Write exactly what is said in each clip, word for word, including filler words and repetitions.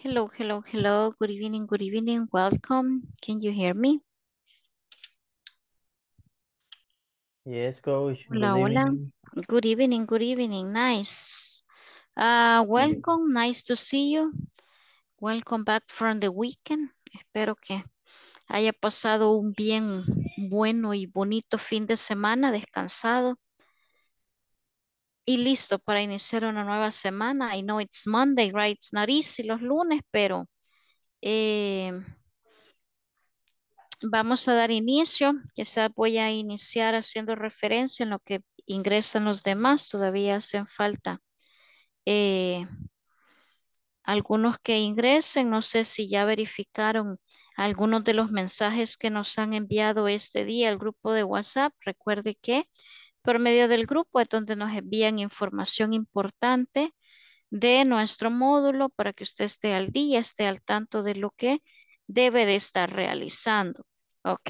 Hello, hello, hello. Good evening, good evening. Welcome. Can you hear me? Yes, coach. Good Hola, hola. evening. Good evening, good evening. Nice. Uh, Mm, welcome. Nice to see you. Welcome back from the weekend. Espero que haya pasado un bien bueno y bonito fin de semana, descansado y listo para iniciar una nueva semana. I know it's Monday, right? It's not easy los lunes, pero eh, vamos a dar inicio. Quizás voy a iniciar haciendo referencia en lo que ingresan los demás. Todavía hacen falta eh, algunos que ingresen. No sé si ya verificaron algunos de los mensajes que nos han enviado este día al grupo de WhatsApp. Recuerde que por medio del grupo es donde nos envían información importante de nuestro módulo para que usted esté al día, esté al tanto de lo que debe de estar realizando. ¿Ok?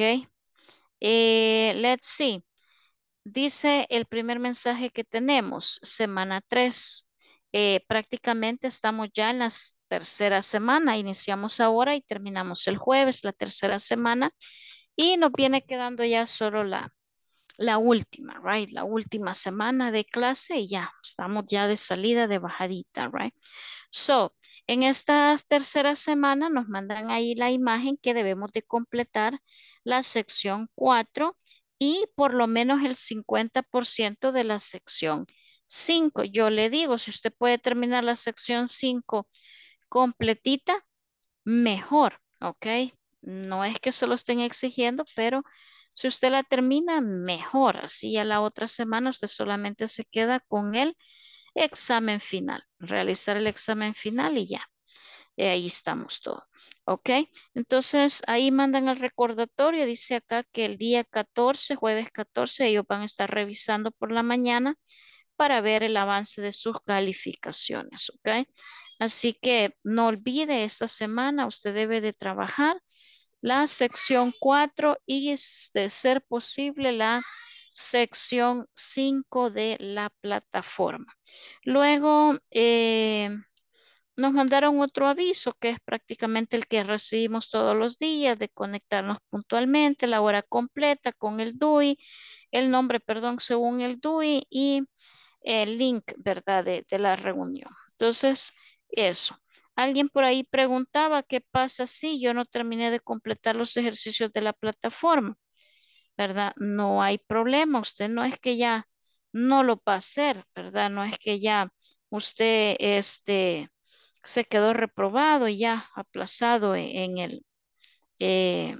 Eh, let's see. Dice el primer mensaje que tenemos, semana tres. Eh, prácticamente estamos ya en la s- tercera semana. Iniciamos ahora y terminamos el jueves, la tercera semana. Y nos viene quedando ya solo la, la última, right? La última semana de clase y ya estamos ya de salida de bajadita, right? So, en esta tercera semana nos mandan ahí la imagen que debemos de completar la sección cuatro y por lo menos el cincuenta por ciento de la sección cinco. Yo le digo, si usted puede terminar la sección cinco completita, mejor, ¿ok? No es que se lo estén exigiendo, pero si usted la termina, mejor. Así ya la otra semana usted solamente se queda con el examen final, realizar el examen final y ya. Eh, ahí estamos todos. ¿Ok? Entonces ahí mandan el recordatorio. Dice acá que el día catorce, jueves catorce, ellos van a estar revisando por la mañana para ver el avance de sus calificaciones. ¿Ok? Así que no olvide, esta semana usted debe de trabajar la sección cuatro y es de ser posible la sección cinco de la plataforma. Luego, eh, nos mandaron otro aviso que es prácticamente el que recibimos todos los días de conectarnos puntualmente, la hora completa con el D U I, el nombre, perdón, según el D U I y el link, ¿verdad? De, de la reunión. Entonces, eso. Alguien por ahí preguntaba qué pasa si yo no terminé de completar los ejercicios de la plataforma, ¿verdad? No hay problema. Usted no es que ya no lo va a hacer, ¿verdad? No es que ya usted, este se quedó reprobado y ya aplazado en, en el, eh,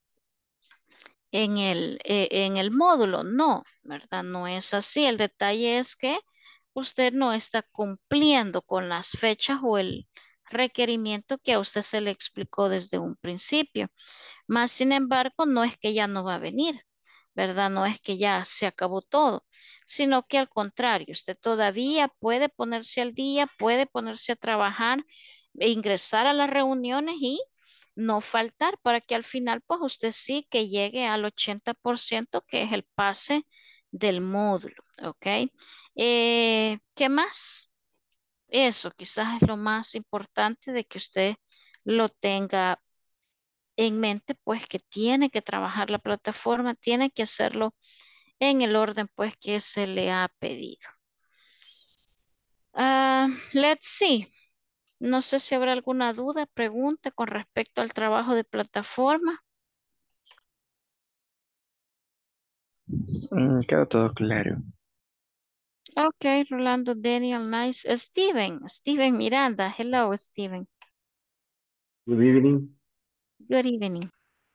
en el, eh, en el módulo. No, ¿verdad? No es así. El detalle es que usted no está cumpliendo con las fechas o el requerimiento que a usted se le explicó desde un principio. Más sin embargo, no es que ya no va a venir, ¿verdad? No es que ya se acabó todo, sino que al contrario, usted todavía puede ponerse al día, puede ponerse a trabajar, e ingresar a las reuniones y no faltar para que al final, pues usted sí que llegue al ochenta por ciento que es el pase del módulo, ¿ok? Eh, ¿qué más? Eso quizás es lo más importante de que usted lo tenga en mente, pues que tiene que trabajar la plataforma, tiene que hacerlo en el orden, pues que se le ha pedido. Ah, let's see. No sé si habrá alguna duda, pregunta con respecto al trabajo de plataforma. Mm, quedó todo claro. Ok, Rolando, Daniel, nice. Steven, Steven Miranda. Hello, Steven. Good evening. Good evening.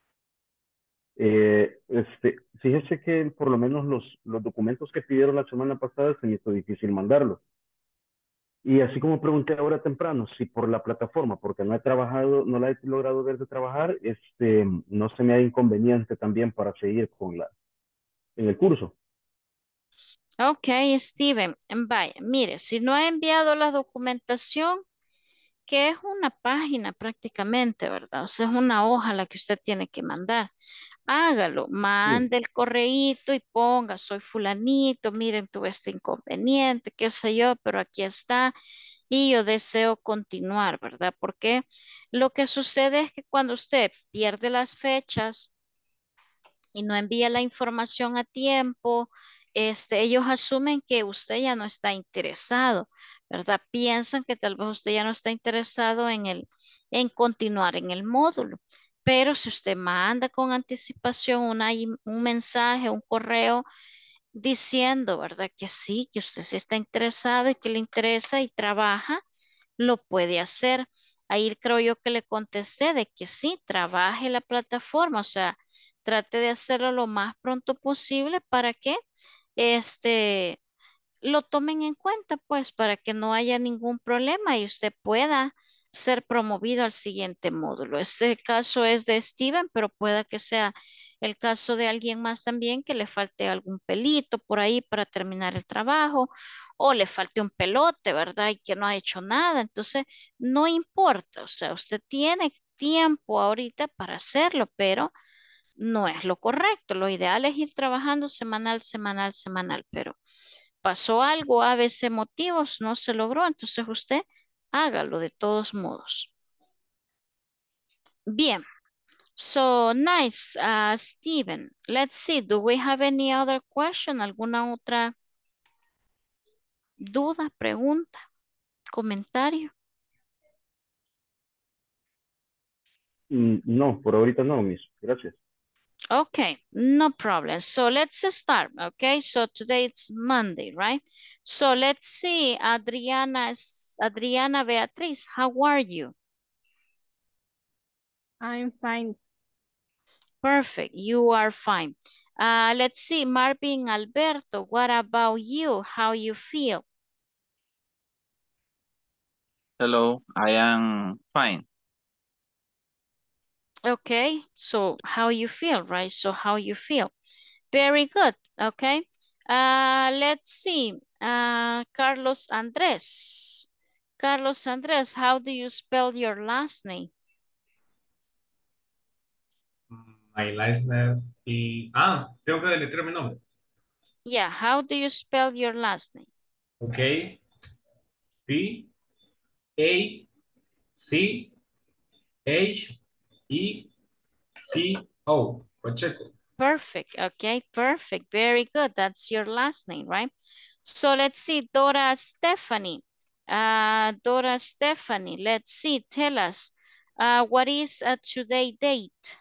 Eh, este, fíjese que por lo menos los, los documentos que pidieron la semana pasada se me hizo difícil mandarlos. Y así como pregunté ahora temprano, si por la plataforma, porque no he trabajado, no la he logrado ver de trabajar, este, no se me ha inconveniente también para seguir con la, en el curso. Ok, Steven, vaya, mire, si no ha enviado la documentación, que es una página prácticamente, ¿verdad? O sea, es una hoja la que usted tiene que mandar. Hágalo, Sí, mande el correíto y ponga, soy fulanito, miren, tuve este inconveniente, qué sé yo, pero aquí está. y yo deseo continuar, ¿verdad? Porque lo que sucede es que cuando usted pierde las fechas y no envía la información a tiempo, este, ellos asumen que usted ya no está interesado, ¿verdad? Piensan que tal vez usted ya no está interesado en el, en continuar en el módulo. Pero si usted manda con anticipación una im- un mensaje, un correo diciendo, ¿verdad? Que sí, que usted sí está interesado y que le interesa y trabaja, lo puede hacer. Ahí creo yo que le contesté de que sí, trabaje la plataforma, o sea, trate de hacerlo lo más pronto posible para que este lo tomen en cuenta, pues, para que no haya ningún problema y usted pueda ser promovido al siguiente módulo. Este caso es de Steven, pero pueda que sea el caso de alguien más también que le falte algún pelito por ahí para terminar el trabajo o le falte un pelote, ¿verdad? Y que no ha hecho nada. Entonces, no importa, o sea, usted tiene tiempo ahorita para hacerlo, pero no es lo correcto. Lo ideal es ir trabajando semanal, semanal, semanal, pero pasó algo, a veces motivos, no se logró, entonces usted hágalo de todos modos. Bien, so nice, uh, Steven. Let's see, do we have any other question? ¿Alguna otra duda, pregunta, comentario? Mm, no, por ahorita no, Miss. Gracias. Okay, no problem. So let's start. Okay, so today it's Monday, right? So let's see, Adriana, Adriana Beatriz, how are you? I'm fine. Perfect. You are fine. Uh, let's see, Marvin Alberto, what about you? How you feel? Hello, I am fine. Okay, so how you feel, right? So how you feel? Very good. Okay. Uh, let's see. Uh, Carlos Andres. Carlos Andres, how do you spell your last name? My last name y... Ah, tengo que deletrear mi nombre. Yeah, how do you spell your last name? Ok. P, A, C, H, E, C, O. Pacheco. Perfect. Okay, perfect. Very good. That's your last name, right? So let's see, Dora Stephanie. Uh, Dora Stephanie, let's see, tell us, uh, what is a today date?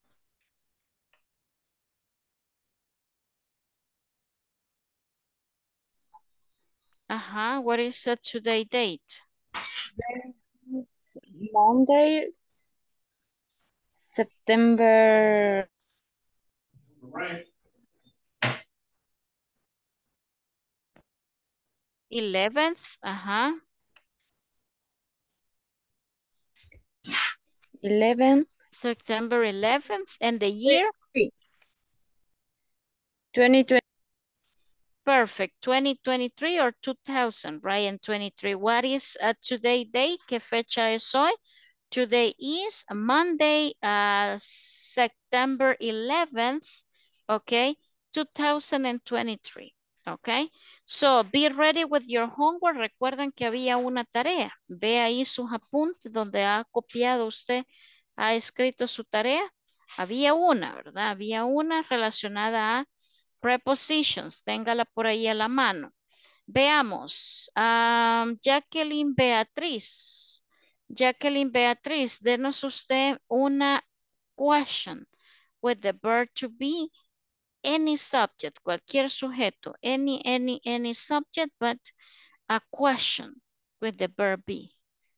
Uh-huh, what is a today date? It's Monday, September Right. eleventh, uh-huh. eleventh, September eleventh, and the year? twenty twenty. Perfect, twenty twenty-three or two thousand, right? And twenty-three, what is a today date? ¿Qué fecha es hoy? Today is Monday, uh, September eleventh, okay, two thousand twenty-three, okay. So be ready with your homework. Recuerden que había una tarea. Ve ahí sus apuntes donde ha copiado usted, ha escrito su tarea. Había una, ¿verdad? Había una relacionada a prepositions. Téngala por ahí a la mano. Veamos, am, Jacqueline Beatriz. Jacqueline Beatriz, denos usted una question with the verb to be, any subject, cualquier sujeto, any, any, any subject, but a question with the verb be.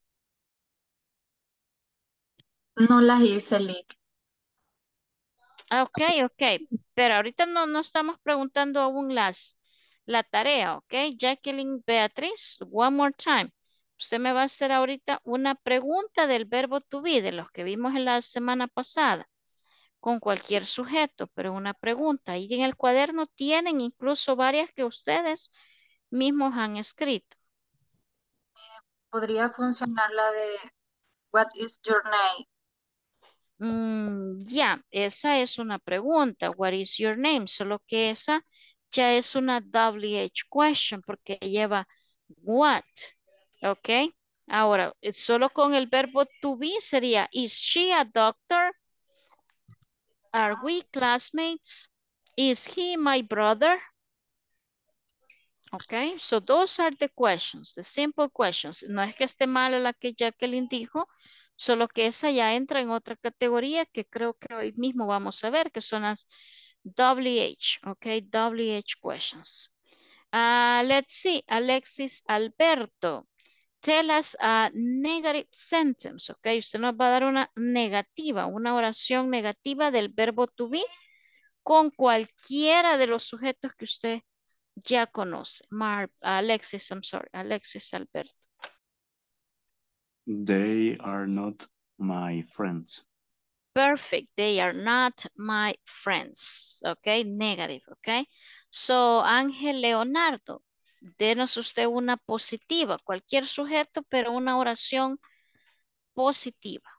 No las hice, Lick. Ah, ok, ok, pero ahorita no, no estamos preguntando aún las, la tarea, ok. Jacqueline Beatriz, one more time. Usted me va a hacer ahorita una pregunta del verbo to be, de los que vimos en la semana pasada, con cualquier sujeto, pero una pregunta. Ahí en el cuaderno tienen incluso varias que ustedes mismos han escrito. Podría funcionar la de What is your name? Mm, ya, esa es una pregunta. What is your name? Solo que esa ya es una W H question porque lleva what. Ok. Ahora, eh, solo con el verbo to be sería, is she a doctor? Are we classmates? Is he my brother? Okay, so those are the questions, the simple questions. No es que esté mal la que Jacqueline dijo, solo que esa ya entra en otra categoría que creo que hoy mismo vamos a ver, que son las W H, okay, W H questions. Uh, let's see, Alexis Alberto. Tell us a negative sentence, okay. Usted nos va a dar una negativa, una oración negativa del verbo to be con cualquiera de los sujetos que usted ya conoce. Mar, Alexis, I'm sorry, Alexis Alberto. They are not my friends. Perfect. They are not my friends. Okay, negative. Okay. So, Ángel Leonardo, denos usted una positiva, cualquier sujeto, pero una oración positiva.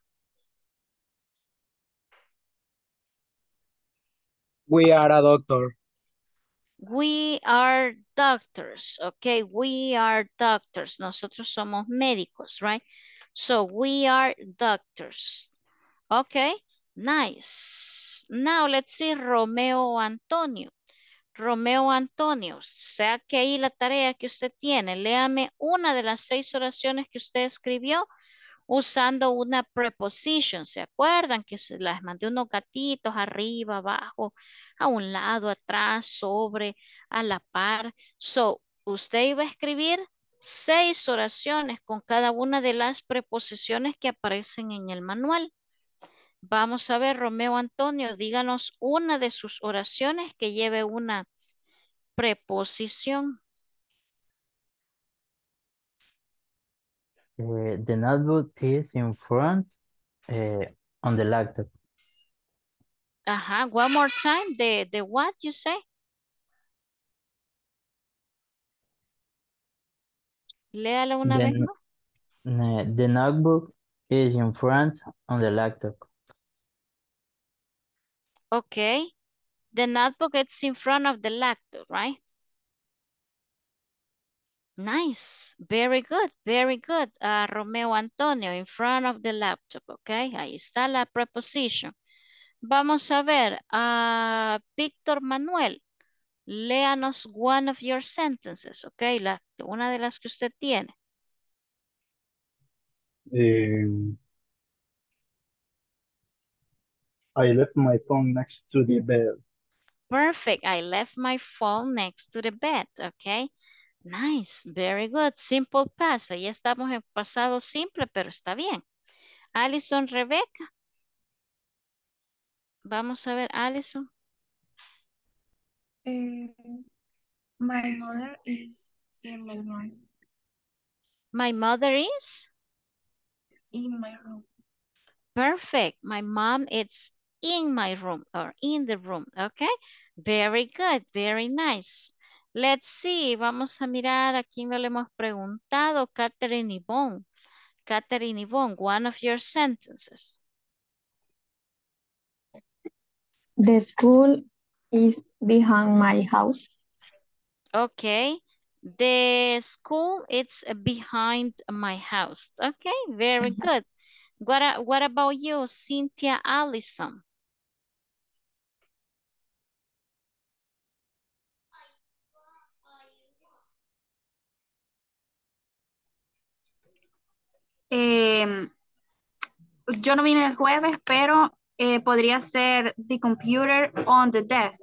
We are a doctor. We are doctors, okay? We are doctors. Nosotros somos médicos, right? So we are doctors. Okay, nice. Now let's see Romeo Antonio. Romeo Antonio, saque ahí la tarea que usted tiene. Léame una de las seis oraciones que usted escribió usando una preposition. ¿Se acuerdan que se las mandé unos gatitos arriba, abajo, a un lado, atrás, sobre, a la par? So, usted iba a escribir seis oraciones con cada una de las preposiciones que aparecen en el manual. Vamos a ver, Romeo Antonio, díganos una de sus oraciones que lleve una preposición. Uh, the notebook is in front uh, on the laptop. Ajá, one more time, the, the what you say? Léalo una The, vez n- más. n- the notebook is in front on the laptop. Okay. The notebook is in front of the laptop, right? Nice. Very good. Very good. Uh, Romeo Antonio, in front of the laptop, okay? Ahí está la preposition. Vamos a ver. Uh, Víctor Manuel, léanos one of your sentences, okay? La, una de las que usted tiene. Um, I left my phone next to the bed. Perfect. I left my phone next to the bed, okay? Nice. Very good. Simple past. Ahí estamos en pasado simple, pero está bien. Alison Rebecca. Vamos a ver, Alison. Eh, my mother is in my room. My mother is? In my room. Perfect. My mom is in my room or in the room. Okay. Very good. Very nice. Let's see. Vamos a mirar a quién no le hemos preguntado. Catherine Yvonne. Catherine Yvonne, one of your sentences. The school is behind my house. Okay. The school is behind my house. Okay. Very good. What, a- what about you, Cynthia Allison? Eh, yo no vine el jueves, pero eh, podría ser the computer on the desk.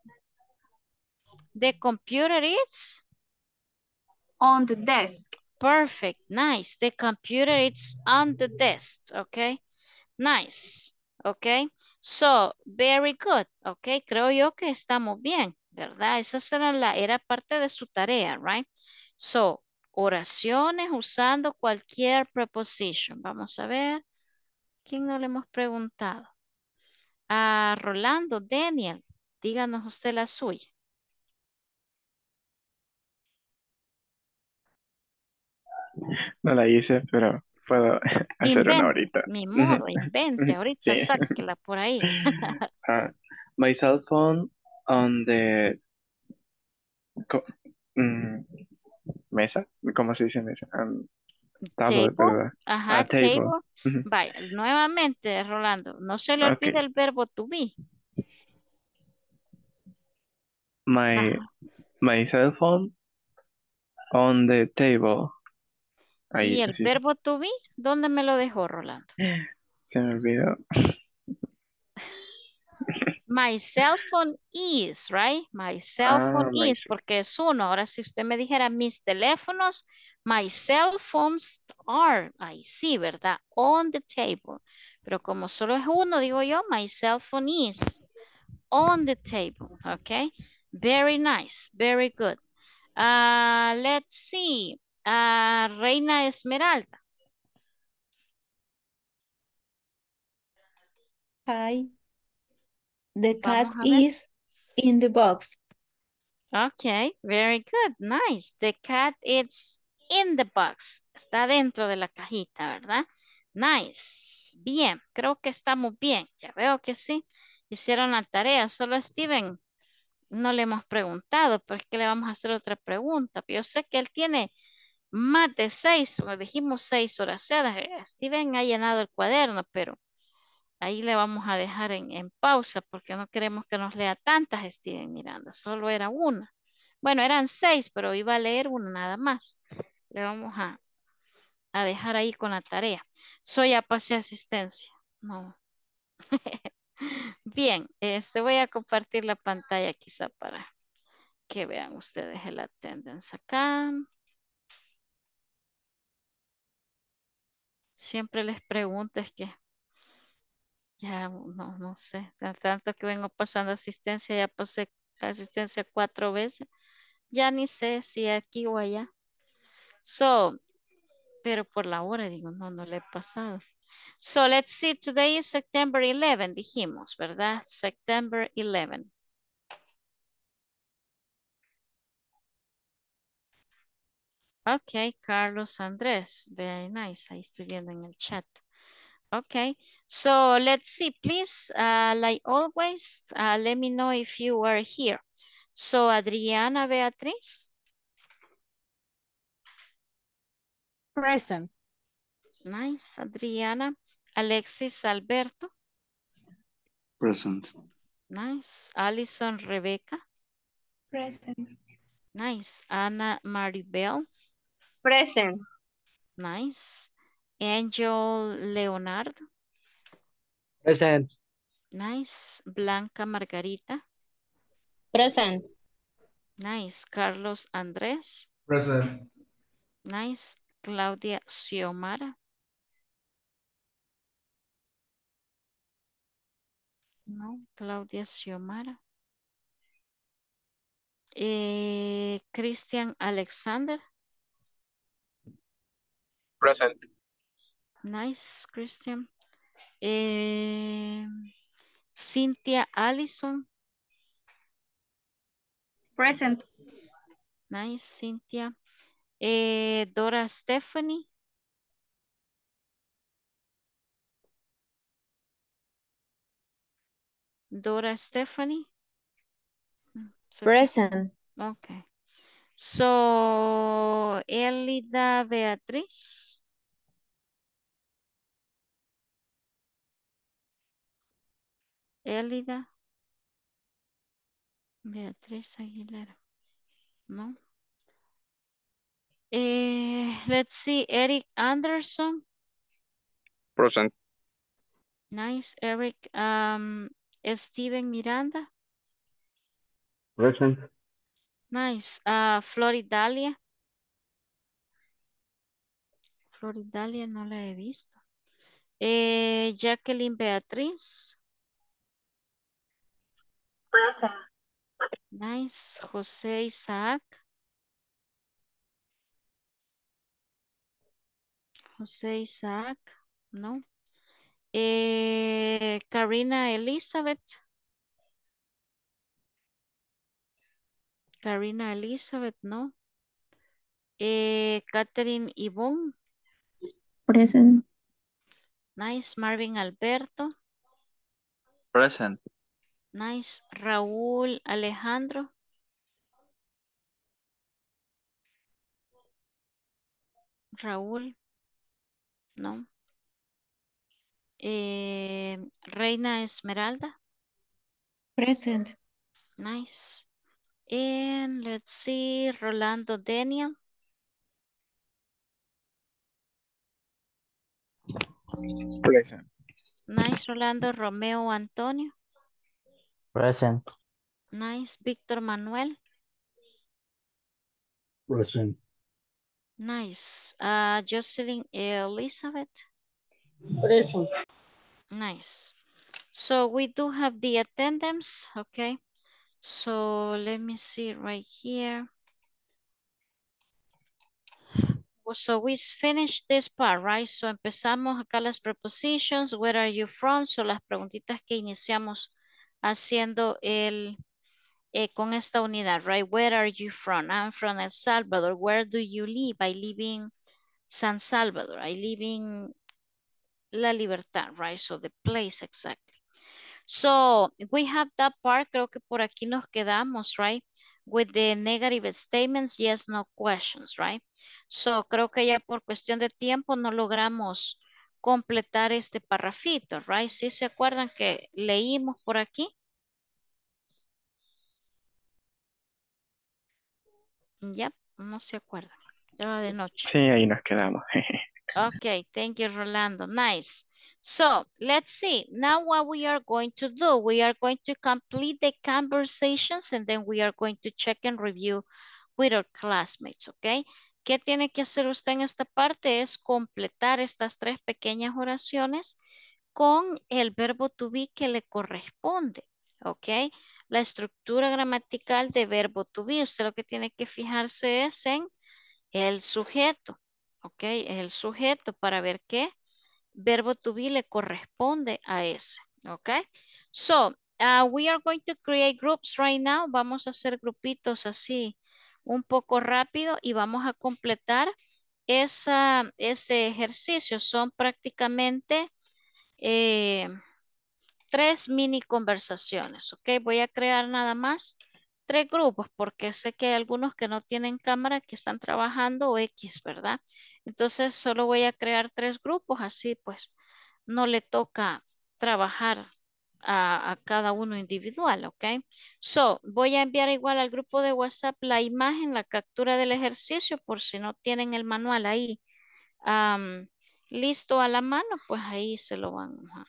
The computer is? On the desk. Perfect, nice. The computer is on the desk, okay? Nice, okay? So, very good, okay? Creo yo que estamos bien, ¿verdad? Esa era, la, era parte de su tarea, right? So, oraciones usando cualquier preposition. Vamos a ver. ¿Quién no le hemos preguntado? A Rolando, Daniel, díganos usted la suya. No la hice, pero puedo hacer una Invente, ahorita. mi Ujú, modo, invente, ujú, ahorita sí. sáquela por ahí. Ah, my cell phone on the co- mm, mesa, ¿cómo se dice mesa? Um, Table, Table. ¿verdad? Ajá, Ah, table. table. Ujú. Vaya, nuevamente, Rolando, no se le Ok. olvide el verbo to be. My, Ajá. my cell phone on the table. ¿Y Ahí, el así se, verbo to be? ¿Dónde me lo dejó, Rolando? se me olvidó. My cell phone is, right? My cell phone Ah, my, is, porque es uno. Ahora, si usted me dijera mis teléfonos, my cell phones are, ahí sí, ¿verdad? On the table. Pero como solo es uno, digo yo, my cell phone is on the table, okay? Very nice, very good. Uh, let's see. Uh, Reina Esmeralda. Hi. The cat Vamos a ver. is in the box. Okay, very good, nice. The cat is in the box. Está dentro de la cajita, ¿verdad? Nice. Bien, creo que estamos bien. Ya veo que sí. Hicieron la tarea. Solo a Steven no le hemos preguntado, pero es que le vamos a hacer otra pregunta. Yo sé que él tiene más de seis, o dijimos seis oraciones. Eh, Steven ha llenado el cuaderno, pero ahí le vamos a dejar en, en pausa porque no queremos que nos lea tantas, Steven Miranda. Solo era una. Bueno, eran seis, pero iba a leer una nada más. Le vamos a, a dejar ahí con la tarea. Soy ya pasé asistencia. No. Bien, este voy a compartir la pantalla quizá para que vean ustedes el attendance acá. Siempre les pregunto, es que ya no, no sé, tan- tanto que vengo pasando asistencia, ya pasé asistencia cuatro veces, ya ni sé si aquí o allá. So, pero por la hora digo, no, no le he pasado. So, let's see, today is September eleventh, dijimos, ¿verdad? September eleventh. Ok, Carlos Andrés, very nice, ahí estoy viendo en el chat. Okay, so let's see, please, uh, like always, uh, let me know if you are here. So, Adriana Beatriz. Present. Nice, Adriana. Alexis Alberto. Present. Nice. Alison Rebecca. Present. Nice. Ana Maribel. Present. Nice. Angel Leonardo. Present. Nice. Blanca Margarita. Present. Nice. Carlos Andrés. Present. Nice. Claudia Xiomara. No, Claudia Xiomara. Eh, Christian Alexander. Present. Nice, Christian. Eh, Cynthia Allison. Present. Nice, Cynthia. Eh, Dora Stephanie. Dora Stephanie. Mm, se fue. Present. Okay. So, Elida Beatriz. Elida Beatriz Aguilera. No. Eh, let's see, Eric Anderson. Present. Nice, Eric. Um, Steven Miranda. Present. Nice. Uh, Floridalia. Floridalia no la he visto. Eh, Jacqueline Beatriz. Present. Nice. José Isaac. José Isaac. No. Eh, Karina Elizabeth. Karina Elizabeth, no. Eh, Catherine Yvonne. Present. Nice. Marvin Alberto. Present. Nice. Raúl Alejandro. Raúl. No. Eh, Reina Esmeralda. Present. Nice. And let's see, Rolando Daniel. Present. Nice, Rolando. Romeo Antonio. Present. Nice. Víctor Manuel. Present. Nice. Uh, Jocelyn Elizabeth. Present. Nice. So we do have the attendance, okay? So let me see right here. Well, so we finished this part, right? So empezamos acá las prepositions. Where are you from? Son las preguntitas que iniciamos haciendo el, eh, con esta unidad, right? Where are you from? I'm from El Salvador. Where do you live? I live in San Salvador. I live in La Libertad, right? So the place exactly. So we have that part. Creo que por aquí nos quedamos, right? With the negative statements, yes, no questions, right? So creo que ya por cuestión de tiempo no logramos completar este parrafito, right? ¿Sí se acuerdan que leímos por aquí? Ya, no se acuerdan. Ya va de noche. Sí, ahí nos quedamos. Okay, thank you, Rolando. Nice. So let's see. Now what we are going to do, we are going to complete the conversations and then we are going to check and review with our classmates, okay? ¿Qué tiene que hacer usted en esta parte? Es completar estas tres pequeñas oraciones con el verbo to be que le corresponde, ok. La estructura gramatical de verbo to be, usted lo que tiene que fijarse es en el sujeto, ok, el sujeto para ver qué verbo to be le corresponde a ese, ok. So, uh, we are going to create groups right now. Vamos a hacer grupitos así un poco rápido y vamos a completar esa, ese ejercicio. Son prácticamente eh, tres mini conversaciones, ok. Voy a crear nada más tres grupos porque sé que hay algunos que no tienen cámara que están trabajando o X, ¿verdad? Entonces solo voy a crear tres grupos, así pues no le toca trabajar a, a cada uno individual, ¿ok? So, voy a enviar igual al grupo de WhatsApp la imagen, la captura del ejercicio por si no tienen el manual ahí am, listo a la mano, pues ahí se lo van a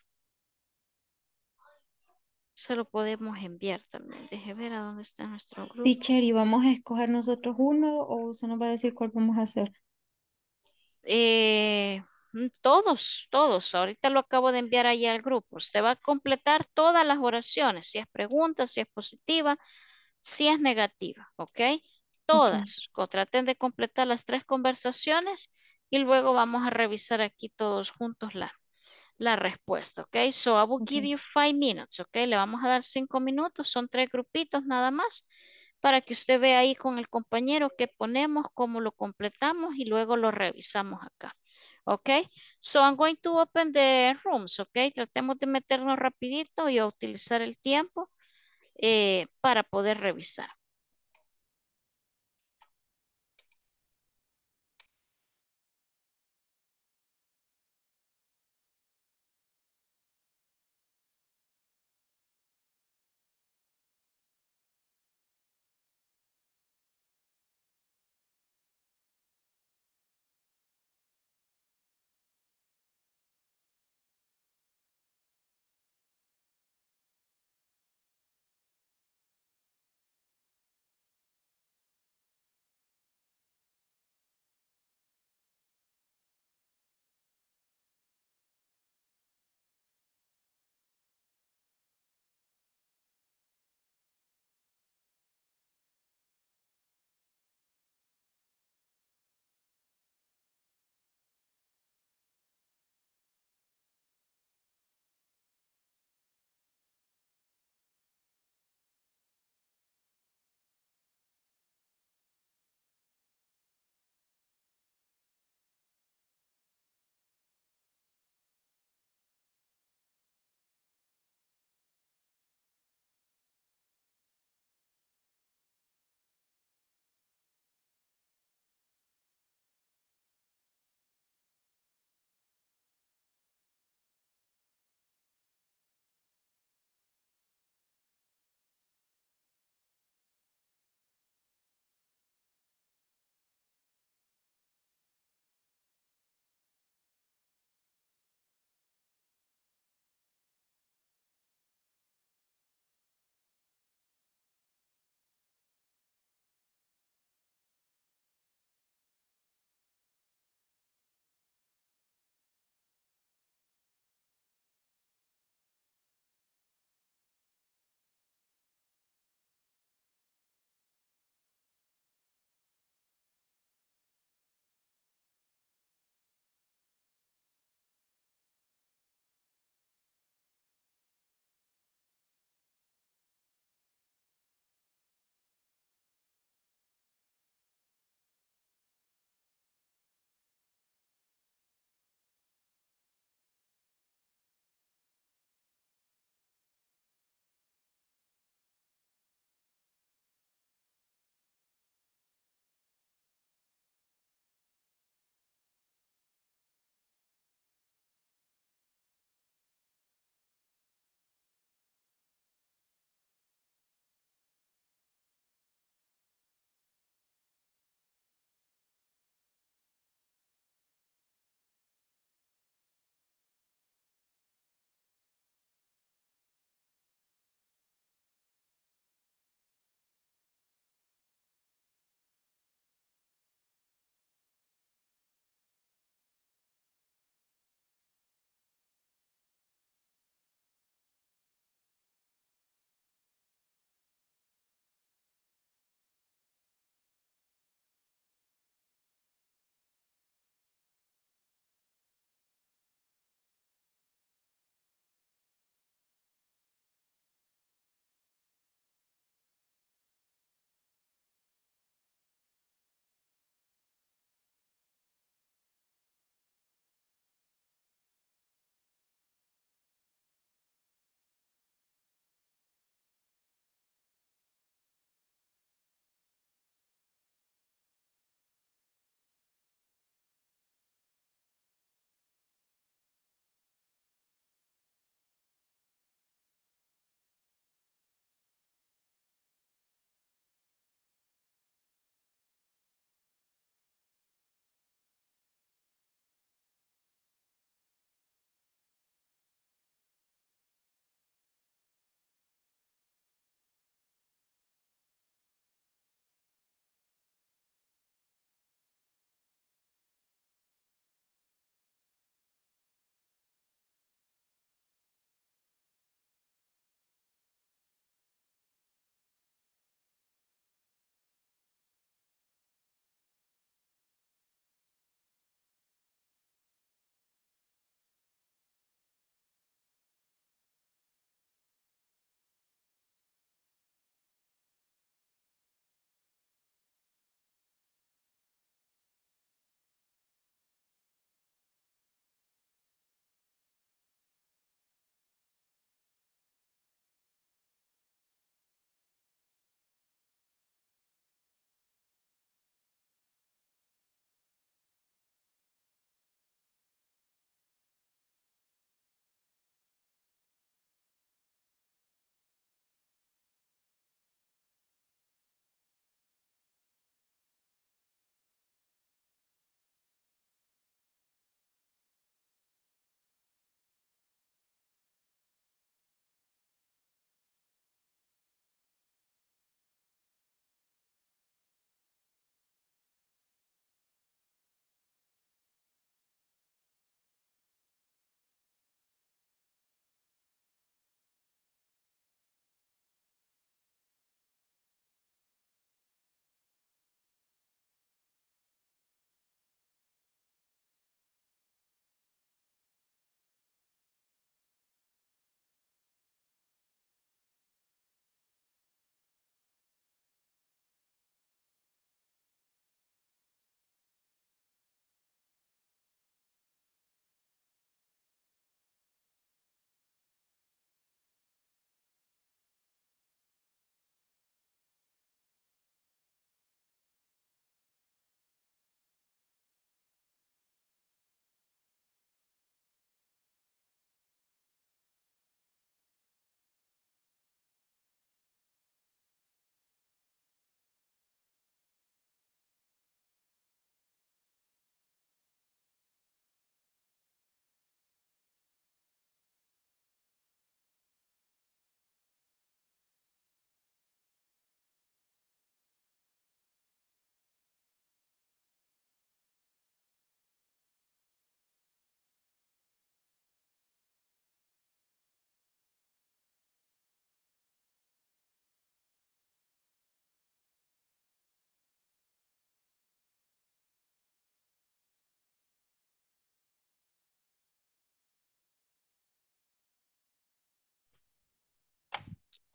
se lo podemos enviar también. Deje ver a dónde está nuestro grupo. Teacher, ¿y vamos a escoger nosotros uno o usted nos va a decir cuál vamos a hacer? Eh, mm, todos, todos. Ahorita lo acabo de enviar ahí al grupo. Usted va a completar todas las oraciones. Si es pregunta, si es positiva, si es negativa. ¿Ok? Ok. Todas. Co- Traten de completar las tres conversaciones y luego vamos a revisar aquí todos juntos la, la respuesta, ¿ok? So I will give Ok. you five minutes, ¿ok? Le vamos a dar cinco minutos, son tres grupitos nada más, para que usted vea ahí con el compañero qué ponemos, cómo lo completamos y luego lo revisamos acá, ¿ok? So I'm going to open the rooms, ¿ok? Tratemos de meternos rapidito y a utilizar el tiempo eh, para poder revisar.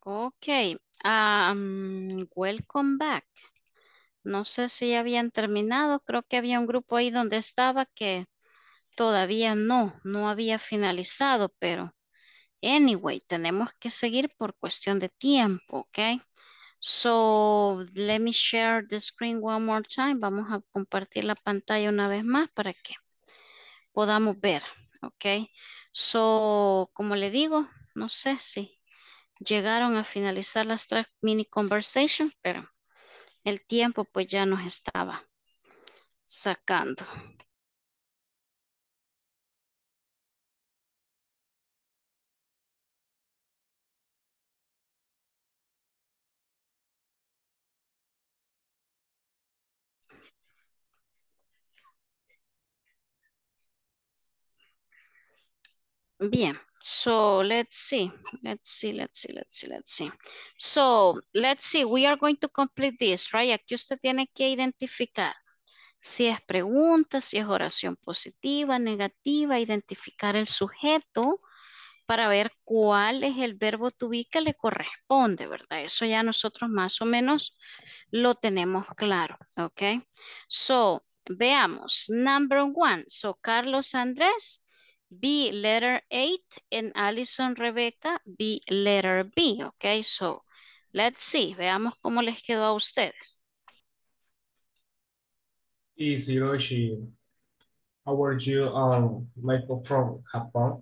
Ok. Um, welcome back. No sé si ya habían terminado. Creo que había un grupo ahí donde estaba que todavía no, no había finalizado, pero anyway, tenemos que seguir por cuestión de tiempo, ¿ok? So, let me share the screen one more time. Vamos a compartir la pantalla una vez más para que podamos ver, ¿ok? So, como le digo, no sé si llegaron a finalizar las tres mini conversations, pero el tiempo pues ya nos estaba sacando. Bien, so let's see, let's see, let's see, let's see, let's see. So, let's see, we are going to complete this, right? Aquí usted tiene que identificar si es pregunta, si es oración positiva, negativa, identificar el sujeto para ver cuál es el verbo to be que le corresponde, ¿verdad? Eso ya nosotros más o menos lo tenemos claro, ¿ok? So, veamos. Number one. So, Carlos Andrés, B, letter eight, and Alison Rebecca, B, letter B, ¿ok? So, let's see. Veamos cómo les quedó a ustedes. Is Hiroshi, how are you, um, Michael from Japan?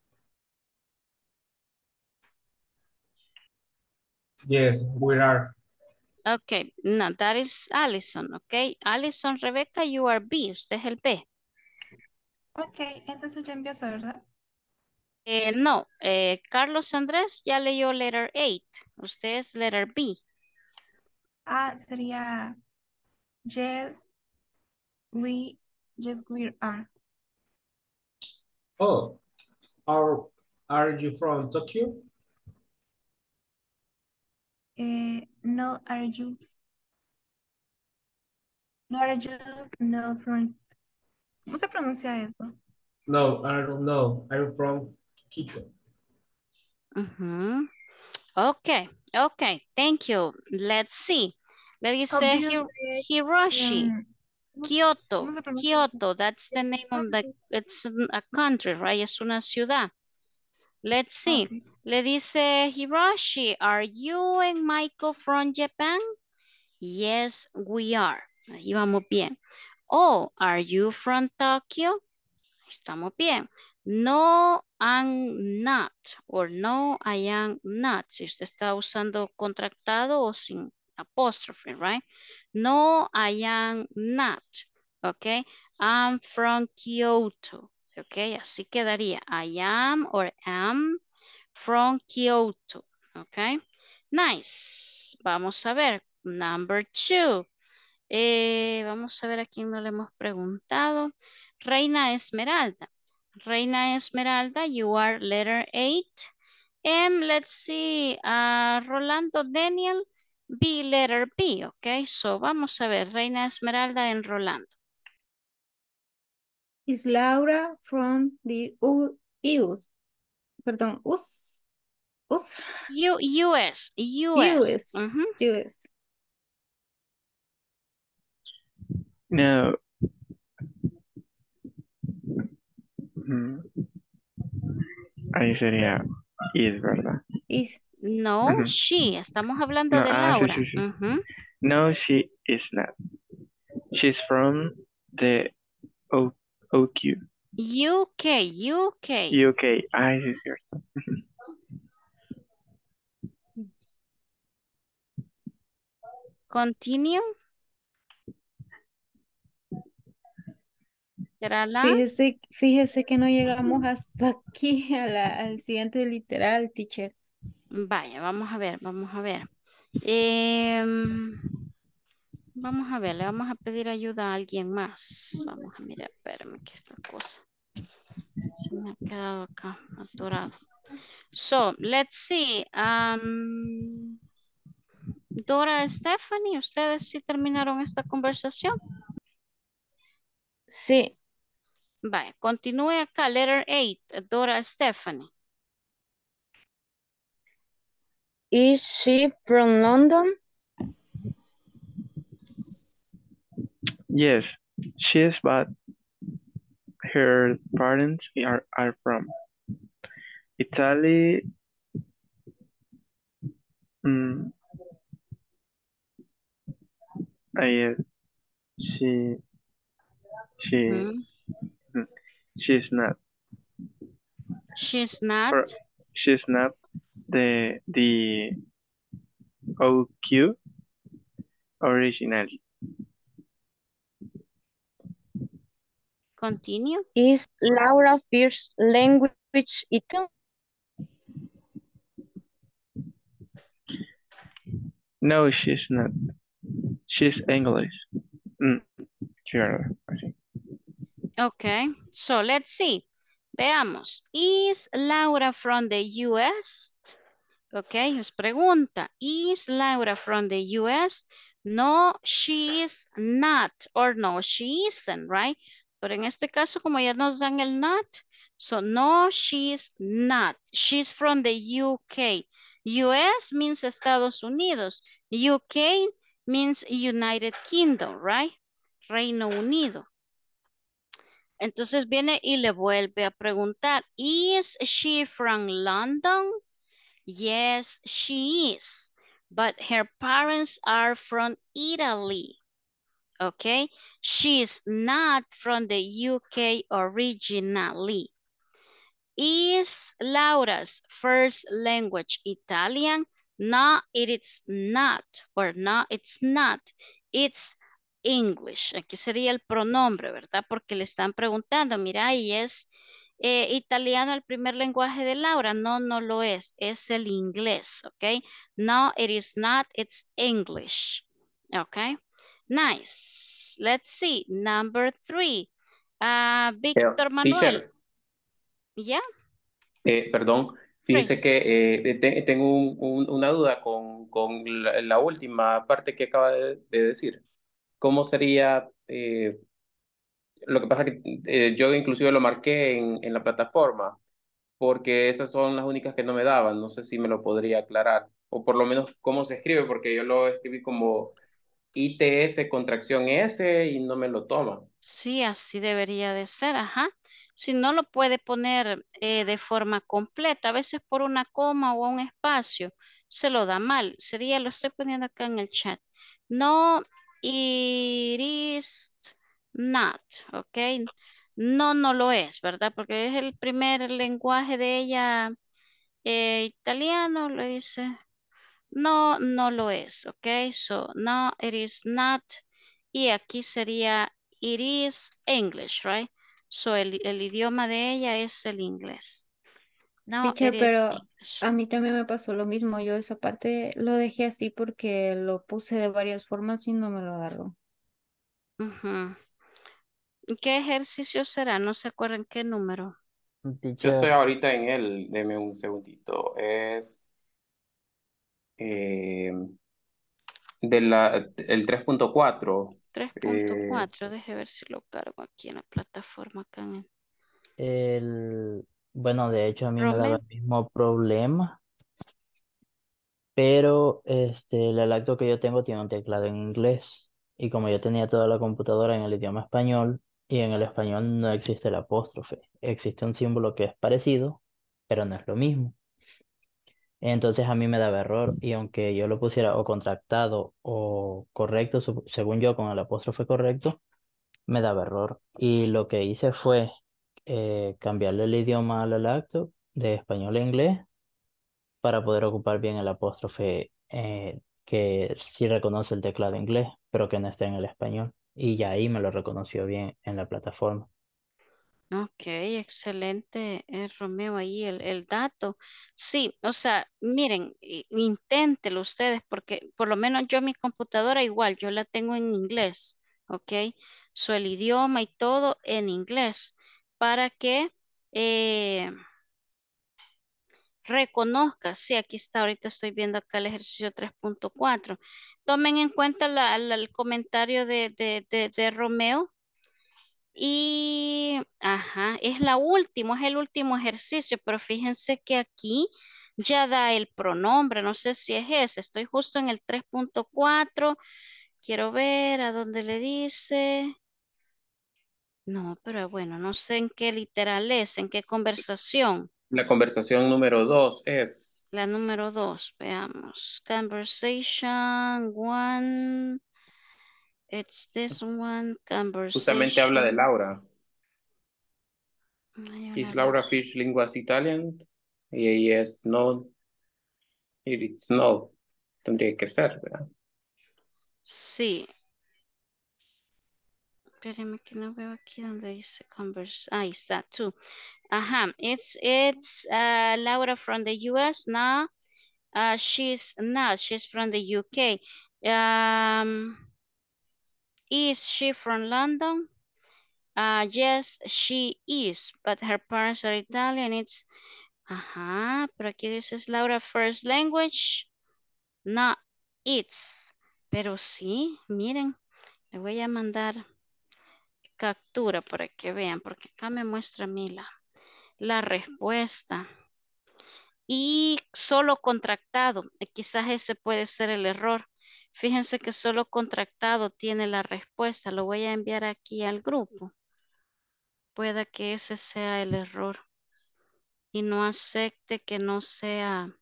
Yes, we are. Okay, no, that is Alison, okay? Alison, Rebecca, you are B, usted es el B. Ok, entonces ya empiezo, ¿verdad? Eh, no, eh, Carlos Andrés ya leyó letter eight, usted es letter B. Ah, sería yes, we, yes, we are. Oh, are, are you from Tokyo? Eh, no, are you? No, are you? No, from. ¿Cómo se pronuncia eso? No, I don't know. I'm from Quito. Uh-huh. Okay, okay, thank you. Let's see. Le How do dice you Hi- say? Hiroshi, Um, ¿cómo, se- Kyoto, cómo se pronuncia eso? Kyoto, that's the name of the, it's a country, right? Es una ciudad. Let's see. Okay. Le dice Hiroshi, are you and Michael from Japan? Yes, we are. Ahí vamos bien. Oh, are you from Tokyo? Estamos bien. No, I'm not. Or no, I am not. Si usted está usando contractado o sin apóstrofe, right? No, I am not. Ok. I'm from Kyoto. Ok. Así quedaría. I am or am from Kyoto. Ok. Nice. Vamos a ver. Number two. Eh, vamos a ver a quién no le hemos preguntado. Reina Esmeralda. Reina Esmeralda, you are letter eight. And let's see, uh, Rolando Daniel, B, letter B, ok. So vamos a ver, Reina Esmeralda en Rolando. Is Laura from the U US? Perdón, US. US. U, US, US. US. Ujú. US. No. Mm, Ahí sería is, ¿verdad? Is. No, Ujú. she, estamos hablando No, de ah, sí, Laura. sí, sí. Ujú. No, she is not. She's from the O OQ. U K, U K. U K. Ah, sí, es cierto. Continue. ¿Será la? Fíjese, fíjese que no llegamos hasta aquí a la- al siguiente literal, teacher. Vaya, vamos a ver, vamos a ver. Em, vamos a ver, le vamos a pedir ayuda a alguien más. Vamos a mirar, espérame que esta cosa se me ha quedado acá atorado. So, let's see. um, Dora, Stephanie, ¿ustedes sí terminaron esta conversación? Sí. Vaya, continúe acá, letter eight, Dora, Stephanie. Is she from London? Yes, she is, but her parents are, are from Italy. Mm, uh, yes, she she Mhm. mm, she's not. She's Or not. she's not the the O Q originally. Continue. Is Laura first language Italian? No, she's not. She's English. Mm, sure, I think. Okay, so let's see. Veamos. Is Laura from the U S? Ok, os pregunta. Is Laura from the U S? No, she is not. Or no, she isn't, right? Pero en este caso, como ya nos dan el not, so no, she's not. She's from the U K. U S means Estados Unidos. U K means United Kingdom, right? Reino Unido. Entonces viene y le vuelve a preguntar, ¿Is she from London? Yes, she is. But her parents are from Italy. Okay? She's not from the U K originally. Is Laura's first language Italian? No, it is not. Or no, it's not. It's English. Aquí sería el pronombre, ¿verdad? Porque le están preguntando, mira, ¿y es eh, italiano el primer lenguaje de Laura? No, no lo es. Es el inglés, ¿ok? No, it is not. It's English. ¿Ok? Nice. Let's see. Number three. Ah, Eh, Víctor Manuel. teacher, ¿Ya? eh, perdón, fíjese Chris. que eh, te- tengo un- un- una duda con, con la, la última parte que acaba de, de decir. ¿Cómo sería? eh, lo que pasa que eh, yo inclusive lo marqué en, en la plataforma, porque esas son las únicas que no me daban. No sé si me lo podría aclarar, o por lo menos cómo se escribe, porque yo lo escribí como I T S contracción S y no me lo toma. Sí, así debería de ser, ajá. Si no lo puede poner eh, de forma completa, a veces por una coma o un espacio, se lo da mal. Sería, lo estoy poniendo acá en el chat. No, it is not, ¿ok? No, no lo es, ¿verdad? Porque es el primer lenguaje de ella eh, italiano, lo dice. No, no lo es, ¿ok? So, no, it is not. Y aquí sería, it is English, right? So, el, el idioma de ella es el inglés. No, it Teacher, is pero English. a mí también me pasó lo mismo. Yo esa parte lo dejé así porque lo puse de varias formas y no me lo agarró. Ujú. ¿Qué ejercicio será? No se acuerdan qué número. Yo estoy Teacher, ahorita en él, deme un segundito. Es eh, de la, el tres punto cuatro. tres punto Eh, cuatro. Deje ver si lo cargo aquí en la plataforma. Acá en el- el, bueno, de hecho a mí me daba Romeo. el mismo problema, pero este, el lacto que yo tengo tiene un teclado en inglés. Y como yo tenía toda la computadora en el idioma español, y en el español no existe el apóstrofe, existe un símbolo que es parecido, pero no es lo mismo. Entonces a mí me daba error, y aunque yo lo pusiera o contractado o correcto, su- según yo, con el apóstrofe correcto, me daba error. Y lo que hice fue eh, cambiarle el idioma al lacto de español a inglés para poder ocupar bien el apóstrofe eh, que sí reconoce el teclado inglés, pero que no está en el español. Y ya ahí me lo reconoció bien en la plataforma. Ok, excelente, eh, Romeo, ahí el, el dato. Sí, o sea, miren, i- inténtelo ustedes, porque por lo menos yo mi computadora igual, yo la tengo en inglés, ok, so el idioma y todo en inglés, para que eh, reconozca, sí, aquí está, ahorita estoy viendo acá el ejercicio tres punto cuatro. Tomen en cuenta la- la- el comentario de, de, de, de Romeo. Y, ajá, es la última, es el último ejercicio, pero fíjense que aquí ya da el pronombre, no sé si es ese, estoy justo en el tres punto cuatro, quiero ver a dónde le dice, no, pero bueno, no sé en qué literal es, en qué conversación. La conversación número dos es, La número dos, veamos, conversation one, it's this one, justamente habla de conversation. Laura. Ay, Is una Laura luz. Fish linguas Italian? Y ella es no, it's no. Tendría que ser, ¿verdad? Sí. Espérame que no veo aquí donde dice converse. Ahí está, tú. Ajá. It's, it's uh, Laura from the U S now. Uh, she's not. She's from the U K. Um, is she from London? Uh, yes, she is. But her parents are Italian. It's... Ajá. Pero aquí dices Laura first language. No, it's. Pero sí, miren. Le voy a mandar captura para que vean, porque acá me muestra a mí la, la respuesta. Y solo contractado, eh, quizás ese puede ser el error. Fíjense que solo contractado tiene la respuesta. Lo voy a enviar aquí al grupo. Pueda que ese sea el error. Y no acepte que no sea,